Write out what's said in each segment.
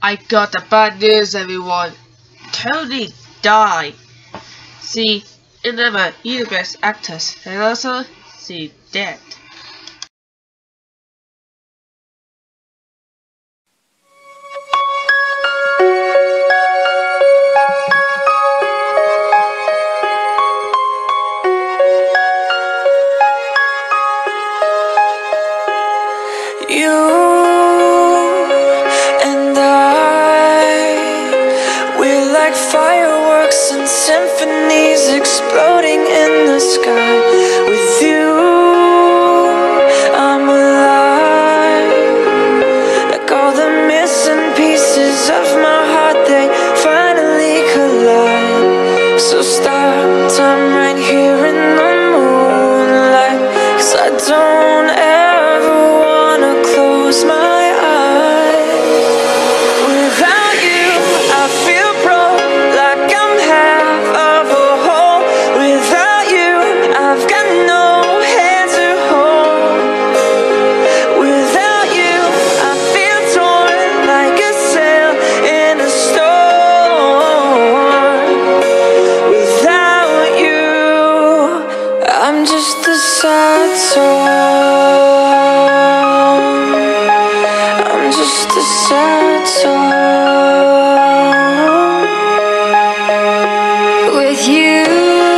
I got the bad news, everyone. Tony died. See, in the universe actors, and also see dead. You and I, we're like fireworks and symphonies exploding in the sky. With you, I'm alive. Like all the missing pieces of my heart, they finally collide. So stop time right here in the moonlight, 'cause I don't ever wanna close my eyes. Without you, I feel broke, like I'm half of a whole. Without you, I've got no hand to hold. Without you, I feel torn like a sail in a storm. Without you, I'm just a sad song. I'm just a sad song. With you,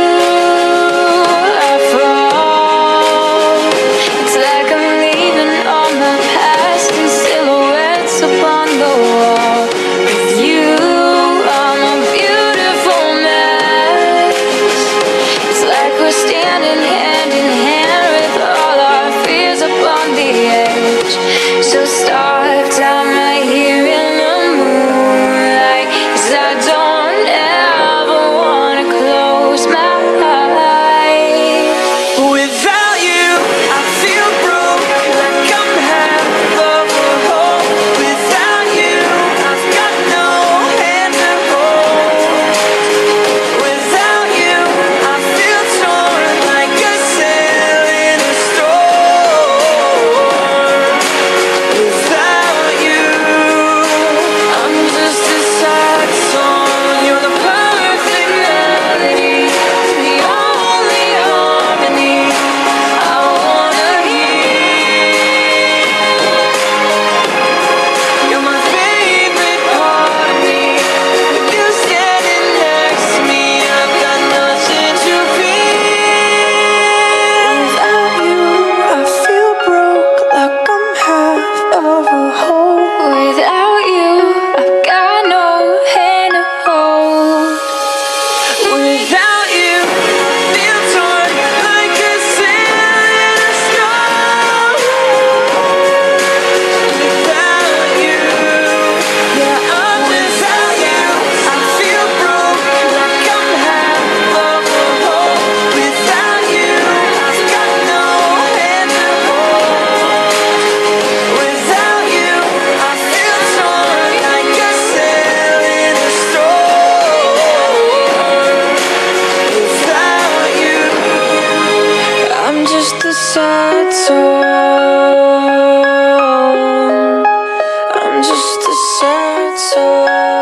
I fall. It's like I'm leaving all my past in silhouettes upon the wall. With you, I'm a beautiful mess. It's like we're standing hand in hand with all our fears upon the edge. So start time right here in the moonlight, 'cause I don't ever wanna close my eyes. Without you, I feel broke, like I'm half of a whole. Without you, I've got no hand to hold. Without you, I feel torn like a sail in a storm. Without you, I'm just a sad song. You're the perfect melody, the only harmony I wanna hear. You're my favorite part of me. With you standing next to me, I've got nothing to fear. Without you, I feel broke, like I'm half of a whole. Without you, I've got no hand to hold. Without you, I feel torn like a sail in a storm. Without you, yeah, I'm without you. I feel broke, like I'm half of a whole. Without you, I've got no hand to hold. Without you, I feel torn like a sail in a storm. Without you, I'm just a sad song. I'm just a sad song.